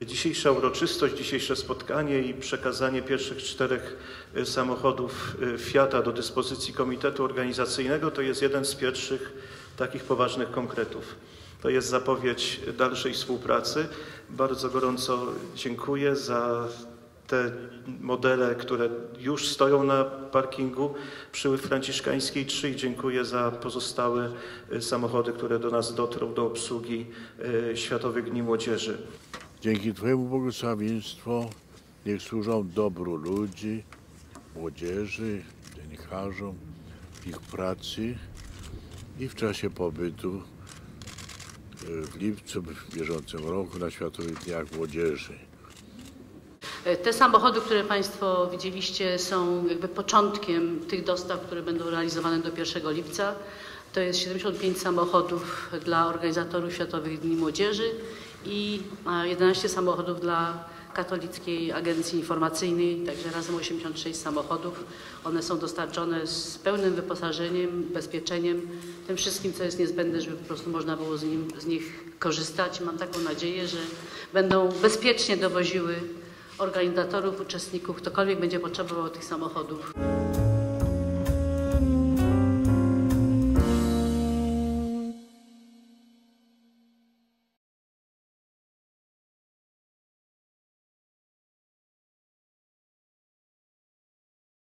Dzisiejsza uroczystość, dzisiejsze spotkanie i przekazanie pierwszych 4 samochodów Fiata do dyspozycji Komitetu Organizacyjnego to jest jeden z pierwszych takich poważnych konkretów. To jest zapowiedź dalszej współpracy. Bardzo gorąco dziękuję za te modele, które już stoją na parkingu przy Franciszkańskiej 3 i dziękuję za pozostałe samochody, które do nas dotrą do obsługi Światowych Dni Młodzieży. Dzięki Twojemu błogosławieństwu niech służą dobru ludzi, młodzieży, dziennikarzom, ich pracy i w czasie pobytu w lipcu w bieżącym roku na Światowych Dniach Młodzieży. Te samochody, które Państwo widzieliście, są jakby początkiem tych dostaw, które będą realizowane do 1 lipca. To jest 75 samochodów dla organizatorów Światowych Dni Młodzieży i 11 samochodów dla Katolickiej Agencji Informacyjnej, także razem 86 samochodów. One są dostarczone z pełnym wyposażeniem, ubezpieczeniem, tym wszystkim, co jest niezbędne, żeby po prostu można było z nich korzystać. Mam taką nadzieję, że będą bezpiecznie dowoziły organizatorów, uczestników, ktokolwiek będzie potrzebował tych samochodów.